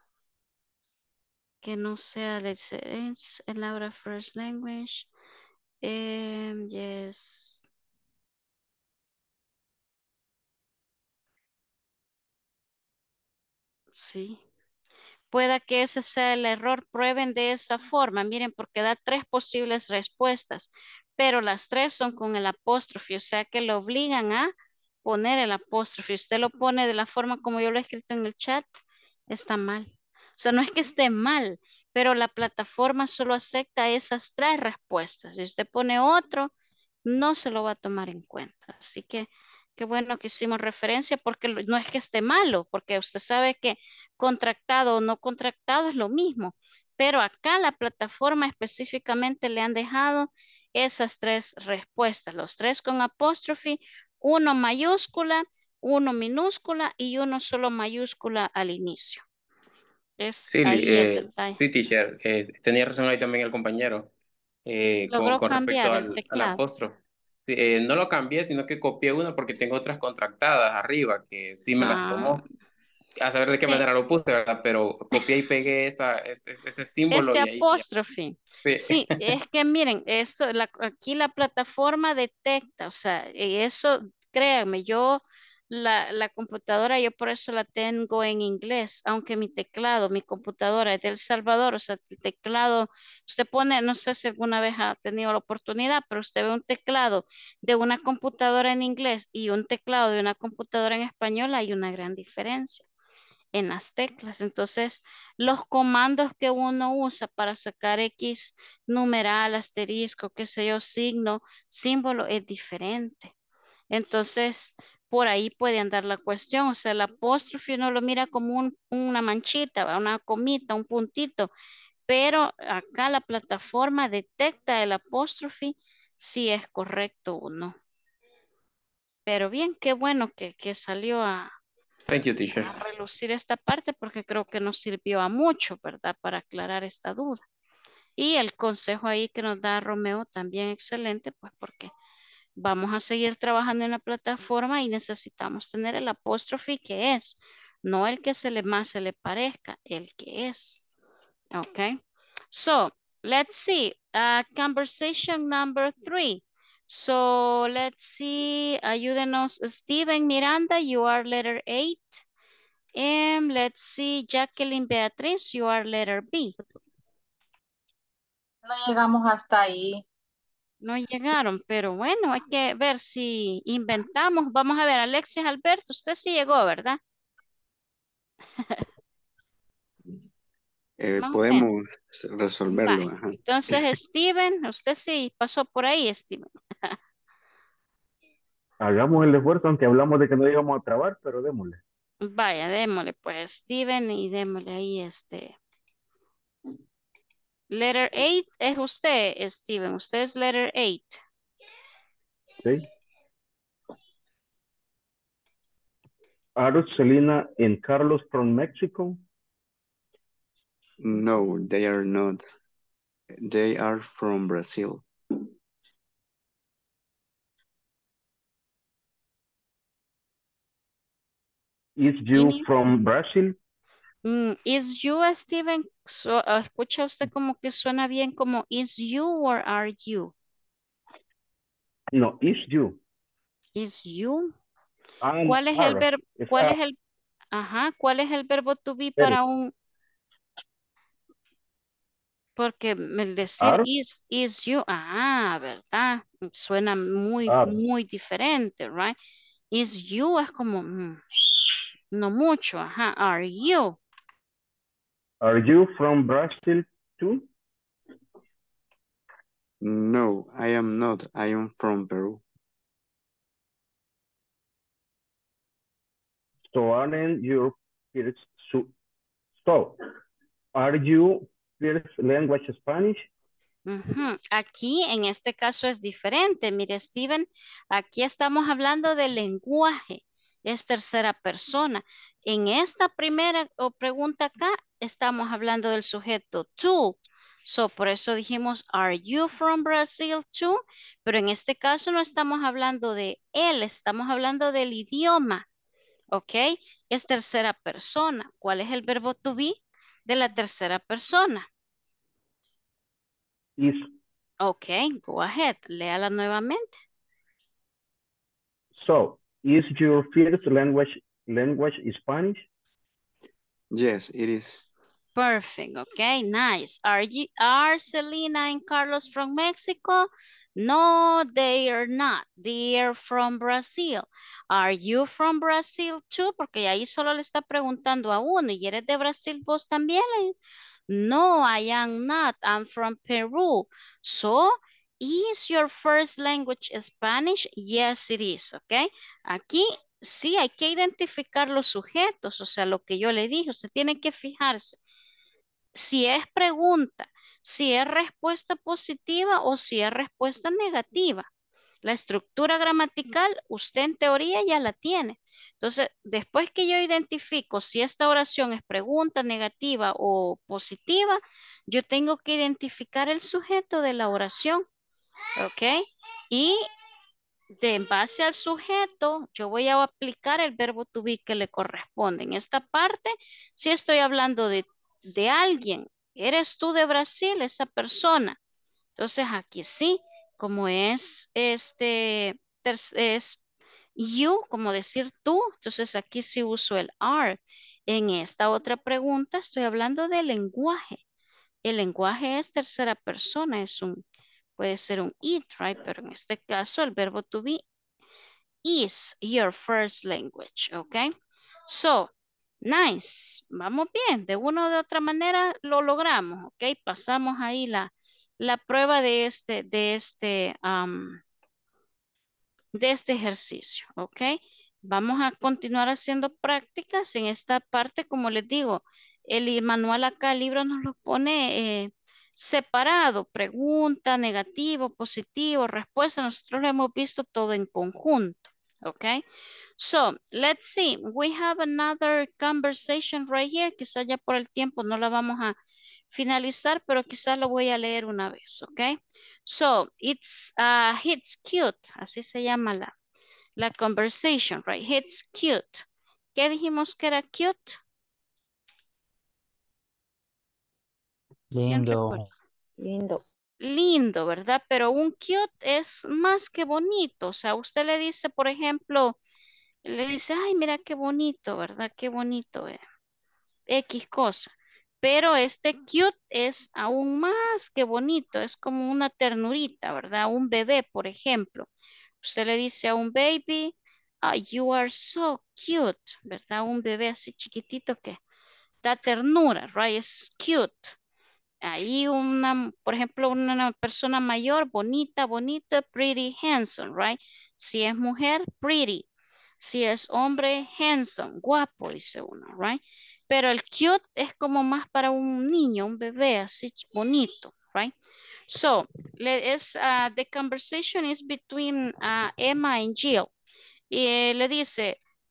que no sea, let's say, it's a Laura first language. Em, yes. Sí. Pueda que ese sea el error, prueben de esa forma, miren, porque da tres posibles respuestas, pero las tres son con el apóstrofe, o sea que lo obligan a poner el apóstrofe. Usted lo pone de la forma como yo lo he escrito en el chat, está mal. O sea, no es que esté mal, pero la plataforma solo acepta esas tres respuestas. Si usted pone otro, no se lo va a tomar en cuenta. Así que qué bueno que hicimos referencia porque lo- no es que esté malo, porque usted sabe que contractado o no contractado es lo mismo, pero acá la plataforma específicamente le han dejado esas tres respuestas, los tres con apóstrofe, uno mayúscula, uno minúscula y uno solo mayúscula al inicio. Es Sí, li- ahí el eh, detalle. sí, teacher. Eh, tenía razón ahí también el compañero eh, con, Logró con respecto cambiar el al, al teclado. apóstrofe. Sí, eh, no lo cambié, sino que copié una porque tengo otras contractadas arriba que sí me las Ah, tomó. A saber de qué sí. manera lo puse, ¿verdad? Pero copié y pegué esa, ese, ese símbolo Ese y ahí sí. apóstrofe. Sí. Sí, es que miren, esto, la- aquí la plataforma detecta, o sea, y eso, créanme, yo, la, la computadora, yo por eso la tengo en inglés, aunque mi teclado, mi computadora es de El Salvador, o sea, el teclado, usted pone, no sé si alguna vez ha tenido la oportunidad, pero usted ve un teclado de una computadora en inglés y un teclado de una computadora en español, hay una gran diferencia en las teclas. Entonces, los comandos que uno usa para sacar X numeral, asterisco, qué sé yo, signo, símbolo, es diferente. Entonces, por ahí puede andar la cuestión. O sea, el apóstrofe uno lo mira como un- una manchita, ¿va? Una comita, un puntito, pero acá la plataforma detecta el apóstrofe si es correcto o no. Pero bien, qué bueno que, que salió a, Thank you, teacher. a relucir esta parte porque creo que nos sirvió a mucho, ¿verdad? Para aclarar esta duda. Y el consejo ahí que nos da Romeo también excelente, pues porque vamos a seguir trabajando en la plataforma y necesitamos tener el apóstrofe que es, no el que se le más se le parezca, el que es. Ok. So, let's see. Uh, conversation number three. So, let's see. Ayúdenos, Steven Miranda, you are letter eight. And let's see, Jacqueline Beatriz, you are letter B. No llegamos hasta ahí. No llegaron, pero bueno, hay que ver si inventamos. Vamos a ver, Alexis Alberto, usted sí llegó, ¿verdad? Eh, Más o menos. podemos resolverlo. Vale. Ajá. Entonces, Steven, usted sí pasó por ahí, Steven. Hagamos el esfuerzo, aunque hablamos de que no íbamos a trabar, pero démosle. Vaya, démosle pues, Steven, y démosle ahí este. Letter eight es usted, Steven. Usted es letter eight. Sí. Are Selena and Carlos from Mexico? No, they are not. They are from Brazil. Is you Any- from Brazil? Mm, is you, Steven? So, uh, escucha usted como que suena bien como is you or are you? No, is you. Is you. And ¿Cuál es el are. verbo? It's ¿Cuál are. es el, ajá, cuál es el verbo to be Eres. para un, porque el decir Are. is, is you, ah, ¿verdad? Suena muy, Are. muy diferente, right? Is you es como, mm, no mucho, ajá. Are you? Are you from Brazil too? No, I am not. I am from Peru. So aren't you first, so, so are you first language Spanish? Ujú. Aquí en este caso es diferente. Mire, Steven, aquí estamos hablando del lenguaje. Es tercera persona. En esta primera o pregunta acá estamos hablando del sujeto tú. So, por eso dijimos, are you from Brazil too? Pero en este caso no estamos hablando de él, estamos hablando del idioma. ¿Ok? Es tercera persona. ¿Cuál es el verbo to be de la tercera persona? Is. Ok, go ahead, léala nuevamente. So, is your first language language Spanish? Yes, it is. Perfect, okay, nice. Are you, are Selena and Carlos from Mexico? No, they are not. They are from Brazil. Are you from Brazil too? Porque ahí solo le está preguntando a uno. ¿Y eres de Brasil vos también? No, I am not. I'm from Peru. So, is your first language Spanish? Yes, it is, okay? Aquí sí hay que identificar los sujetos, o sea, lo que yo le dije, usted tiene que fijarse si es pregunta, si es respuesta positiva o si es respuesta negativa. La estructura gramatical, usted en teoría ya la tiene. Entonces, después que yo identifico si esta oración es pregunta negativa o positiva, yo tengo que identificar el sujeto de la oración. ¿Ok? Y de en base al sujeto, yo voy a aplicar el verbo to be que le corresponde. En esta parte, si estoy hablando de, de alguien, ¿eres tú de Brasil, esa persona? Entonces aquí sí, como es este, es you, como decir tú, entonces aquí sí uso el are. En esta otra pregunta estoy hablando del lenguaje. El lenguaje es tercera persona, es un, puede ser un it, right? Pero en este caso el verbo to be is your first language, ¿ok? So, nice. Vamos bien. De una o de otra manera lo logramos, ¿ok? Pasamos ahí la, la prueba de este, de este, um, de este ejercicio, ¿ok? Vamos a continuar haciendo prácticas en esta parte, como les digo, el manual acá, el libro nos lo pone eh, separado, pregunta, negativo, positivo, respuesta, nosotros lo hemos visto todo en conjunto, ¿ok? So, let's see, we have another conversation right here, quizá ya por el tiempo no la vamos a finalizar, pero quizás lo voy a leer una vez, ¿ok? So, it's, uh, it's cute, así se llama la, la conversation, right? It's cute. ¿Qué dijimos que era cute? ¿Quién recuerda? Lindo. Lindo. Lindo, ¿verdad? Pero un cute es más que bonito. O sea, usted le dice, por ejemplo, le dice, ay, mira qué bonito, ¿verdad? Qué bonito, eh. X cosa. Pero este cute es aún más que bonito, es como una ternurita, ¿verdad? Un bebé, por ejemplo. Usted le dice a un baby, "Ah, you are so cute", ¿verdad? Un bebé así chiquitito que da ternura, right? Es cute. Ahí una, por ejemplo, una persona mayor, bonita, bonito, pretty, handsome, right? Si es mujer, pretty. Si es hombre, handsome, guapo, dice uno, right? Pero el cute es como más para un niño, un bebé, así bonito, right? So, le, es, uh, the conversation is between uh, Emma and Jill. Y le dice,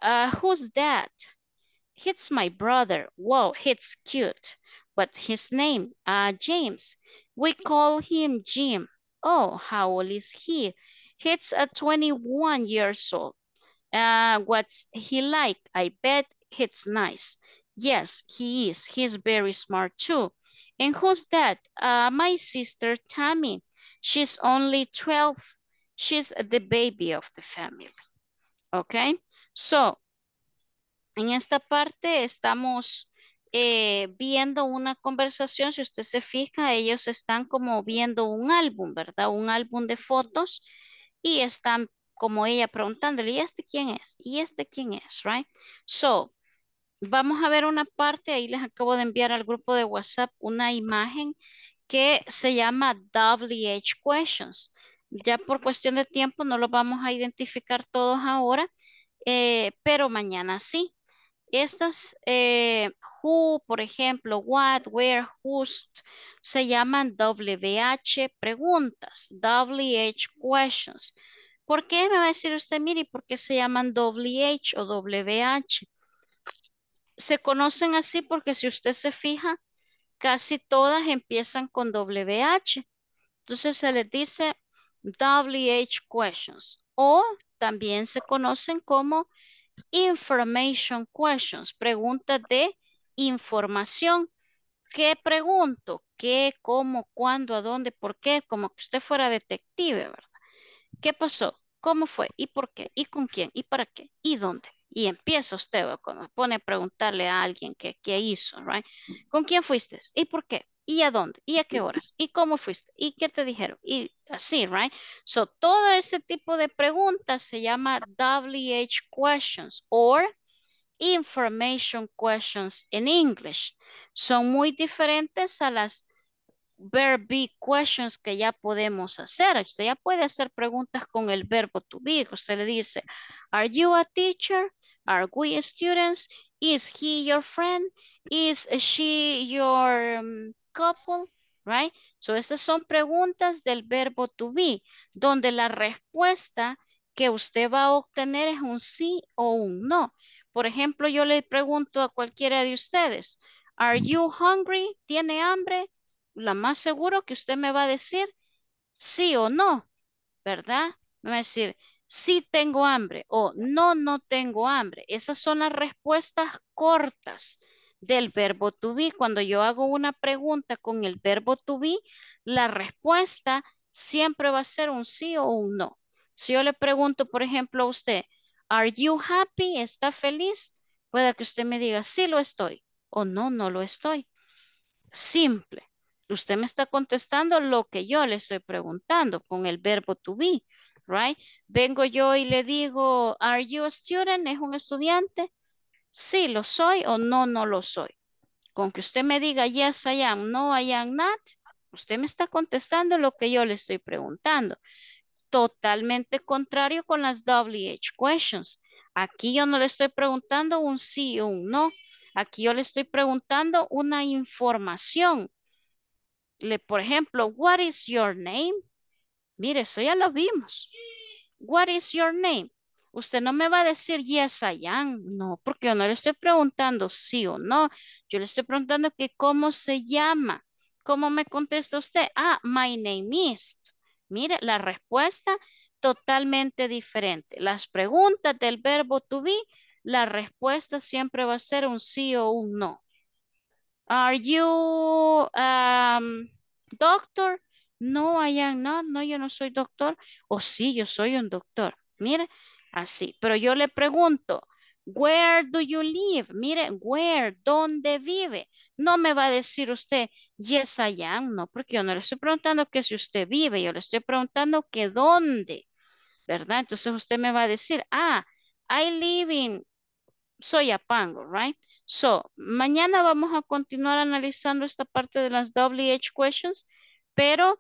Uh, who's that? He's my brother. Wow, he's cute. What's his name? Uh, James. We call him Jim. Oh, how old is he? He's uh, twenty-one years old. Uh, what's he like? I bet he's nice. Yes, he is. He's very smart too. And who's that? Uh, my sister Tammy. She's only twelve. She's the baby of the family. Okay, so en esta parte estamos eh, viendo una conversación. Si usted se fija, ellos están como viendo un álbum, ¿verdad? Un álbum de fotos y están como ella preguntándole, ¿y este quién es? ¿Y este quién es? Right? So, vamos a ver una parte, ahí les acabo de enviar al grupo de WhatsApp una imagen que se llama W H questions. Ya por cuestión de tiempo no lo vamos a identificar todos ahora, eh, pero mañana sí. Estas, eh, who, por ejemplo, what, where, whose, se llaman W H preguntas, W H questions. ¿Por qué me va a decir usted, mire, por qué se llaman W H o W H? Se conocen así porque si usted se fija, casi todas empiezan con W H. Entonces se les dice W H questions o también se conocen como information questions, preguntas de información. ¿Qué pregunto? ¿Qué, cómo, cuándo, a dónde, por qué? Como que usted fuera detective, ¿verdad? ¿Qué pasó? ¿Cómo fue? ¿Y por qué? ¿Y con quién? ¿Y para qué? ¿Y dónde? Y empieza usted, ¿verdad? Cuando pone a preguntarle a alguien qué, qué hizo, right? ¿Con quién fuiste? ¿Y por qué? ¿Y a dónde? ¿Y a qué horas? ¿Y cómo fuiste? ¿Y qué te dijeron? Y así, right? So, todo ese tipo de preguntas se llama W H questions or information questions en English. Son muy diferentes a las verb be questions que ya podemos hacer. Usted ya puede hacer preguntas con el verbo to be. Usted le dice, are you a teacher? Are we students? Is he your friend? Is she your um, couple? Right? So estas son preguntas del verbo to be, donde la respuesta que usted va a obtener es un sí o un no. Por ejemplo, yo le pregunto a cualquiera de ustedes, are you hungry? ¿Tiene hambre? La más seguro que usted me va a decir sí o no, ¿verdad? Me va a decir sí tengo hambre o no, no tengo hambre. Esas son las respuestas cortas del verbo to be. Cuando yo hago una pregunta con el verbo to be, la respuesta siempre va a ser un sí o un no. Si yo le pregunto, por ejemplo, a usted, ¿are you happy? ¿Está feliz? Puede que usted me diga sí lo estoy o no, no lo estoy. Simple. Usted me está contestando lo que yo le estoy preguntando con el verbo to be, right? Vengo yo y le digo, are you a student? ¿Es un estudiante? Sí, lo soy o no, no lo soy. Con que usted me diga yes, I am, no, I am not, usted me está contestando lo que yo le estoy preguntando. Totalmente contrario con las W H questions. Aquí yo no le estoy preguntando un sí o un no. Aquí yo le estoy preguntando una información. Le, por ejemplo, what is your name? Mire, eso ya lo vimos. What is your name? Usted no me va a decir yes, I am. No, porque yo no le estoy preguntando sí o no. Yo le estoy preguntando que cómo se llama. ¿Cómo me contesta usted? Ah, my name is. Mire, la respuesta totalmente diferente. Las preguntas del verbo to be, la respuesta siempre va a ser un sí o un no. Are you um, doctor? No, I am not. No, yo no soy doctor. O sí, yo soy un doctor. Mire, así. Pero yo le pregunto, where do you live? Mire, where, ¿dónde vive? No me va a decir usted, yes, I am. No, porque yo no le estoy preguntando que si usted vive, yo le estoy preguntando que dónde, ¿verdad? Entonces usted me va a decir, ah, I live in Soyapango, right? So, mañana vamos a continuar analizando esta parte de las W H questions, pero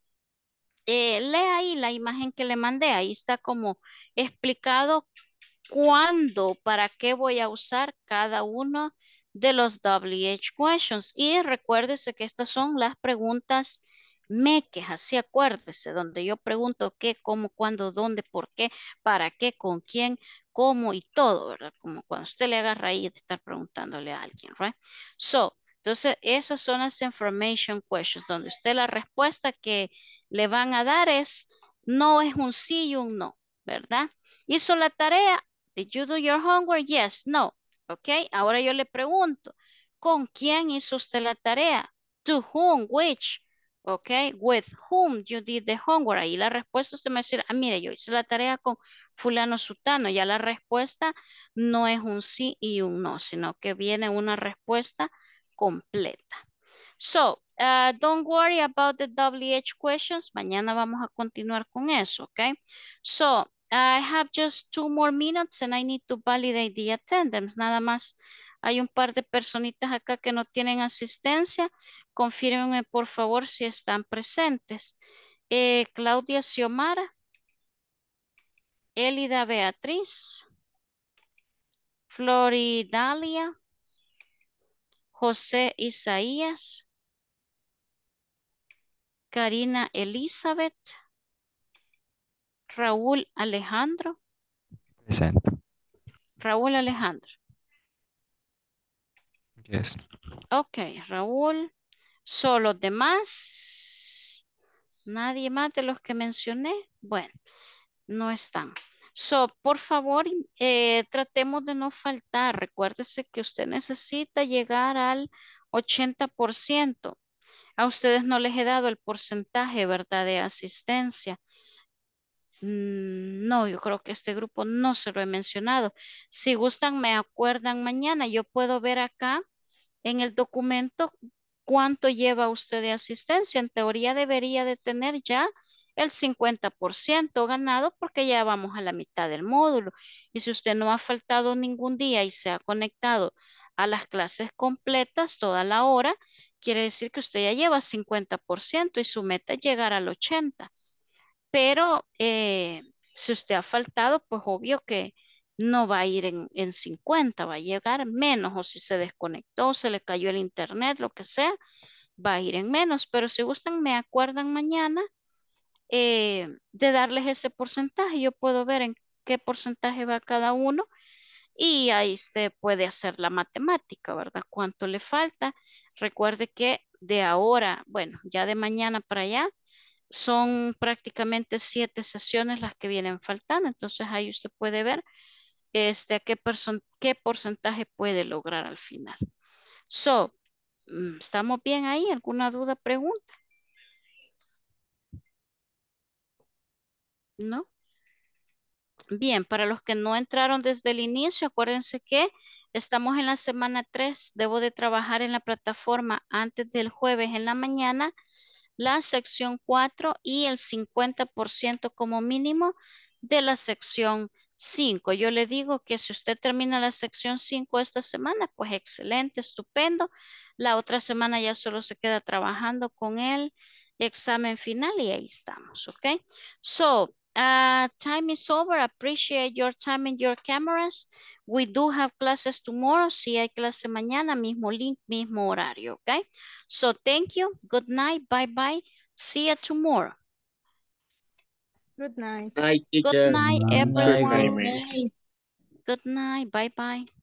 eh, lea ahí la imagen que le mandé, ahí está como explicado cuándo, para qué voy a usar cada uno de los W H questions. Y recuérdese que estas son las preguntas Meques, así acuérdese, donde yo pregunto qué, cómo, cuándo, dónde, por qué, para qué, con quién, cómo y todo, ¿verdad? Como cuando usted le agarra ahí de estar preguntándole a alguien, right? So, entonces esas son las information questions, donde usted la respuesta que le van a dar es, no es un sí y un no, ¿verdad? ¿Hizo la tarea? Did you do your homework? Yes, no. Ok, ahora yo le pregunto, ¿con quién hizo usted la tarea? To whom, which, ok, with whom you did the homework. Ahí la respuesta usted me va a decir, ah, mire, yo hice la tarea con fulano sutano. Ya la respuesta no es un sí y un no, sino que viene una respuesta completa. So, uh, don't worry about the W H questions. Mañana vamos a continuar con eso, ok? So, I have just two more minutes and I need to validate the attendance. Nada más hay un par de personitas acá que no tienen asistencia. Confírmenme por favor si están presentes. Eh, Claudia Xiomara, Elida Beatriz, Floridalia, José Isaías, Karina Elizabeth, Raúl Alejandro. Present. Raúl Alejandro. Yes. Ok, Raúl. Solo demás. Nadie más de los que mencioné. Bueno, no están. So, por favor, eh, tratemos de no faltar. Recuérdese que usted necesita llegar al ochenta por ciento. A ustedes no les he dado el porcentaje, ¿verdad?, de asistencia. Mm, No, yo creo que este grupo no se lo he mencionado. Si gustan, me acuerdan mañana. Yo puedo ver acá en el documento cuánto lleva usted de asistencia. En teoría debería de tener ya el cincuenta por ciento ganado porque ya vamos a la mitad del módulo. Y si usted no ha faltado ningún día y se ha conectado a las clases completas toda la hora, quiere decir que usted ya lleva cincuenta por ciento y su meta es llegar al ochenta por ciento. Pero eh, si usted ha faltado, pues obvio que no va a ir en, en cincuenta, va a llegar menos, o si se desconectó, se le cayó el internet, lo que sea, va a ir en menos. Pero si gustan, me acuerdan mañana eh, de darles ese porcentaje. Yo puedo ver en qué porcentaje va cada uno y ahí usted puede hacer la matemática, ¿verdad? ¿Cuánto le falta? Recuerde que de ahora, bueno, ya de mañana para allá, son prácticamente siete sesiones las que vienen faltando. Entonces ahí usted puede ver este, a qué, person- qué porcentaje puede lograr al final. So, mm, ¿estamos bien ahí? ¿Alguna duda, pregunta? ¿No? Bien, para los que no entraron desde el inicio, acuérdense que estamos en la semana tres. Debo de trabajar en la plataforma antes del jueves en la mañana, la sección cuatro y el cincuenta por ciento como mínimo de la sección cinco. Yo le digo que si usted termina la sección cinco esta semana, pues excelente, estupendo. La otra semana ya solo se queda trabajando con el examen final y ahí estamos, ¿ok? So, Uh, time is over. Appreciate your time and your cameras. We do have classes tomorrow. Si hay clase mañana, mismo link, mismo horario, okay? So thank you. Good night. Bye bye. See you tomorrow. Good night. Night, Good teacher. night, Good night, everyone. guys. Good night. Bye bye.